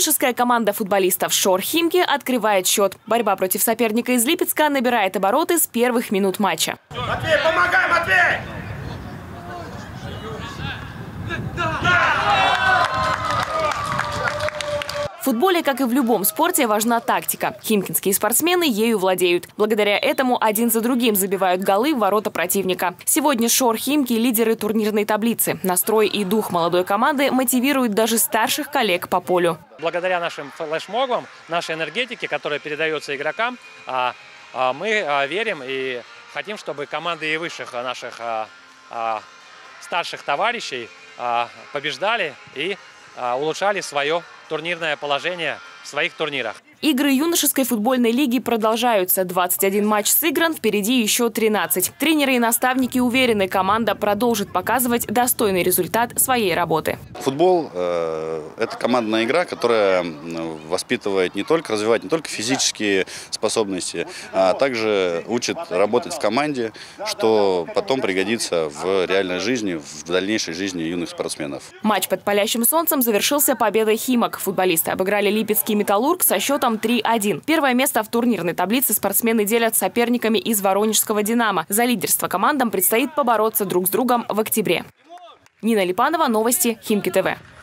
Юношеская команда футболистов «Шор-Химки» открывает счет. Борьба против соперника из Липецка набирает обороты с первых минут матча. Матвей, помогай, Матвей! В футболе, как и в любом спорте, важна тактика. Химкинские спортсмены ею владеют. Благодаря этому один за другим забивают голы в ворота противника. Сегодня «Шор-Химки» – лидеры турнирной таблицы. Настрой и дух молодой команды мотивируют даже старших коллег по полю. Благодаря нашим флешмобам, нашей энергетике, которая передается игрокам, мы верим и хотим, чтобы команды и высших наших старших товарищей побеждали и улучшали свое турнирное положение в своих турнирах. Игры юношеской футбольной лиги продолжаются. 21 матч сыгран, впереди еще 13. Тренеры и наставники уверены, команда продолжит показывать достойный результат своей работы. Футбол – это командная игра, которая воспитывает развивает не только физические способности, а также учит работать в команде, что потом пригодится в реальной жизни, в дальнейшей жизни юных спортсменов. Матч под палящим солнцем завершился победой «Химок». Футболисты обыграли липецкий «Металлург» со счетом 3-1. Первое место в турнирной таблице спортсмены делят с соперниками из воронежского «Динамо». За лидерство командам предстоит побороться друг с другом в октябре. Нина Липанова, новости Химки ТВ.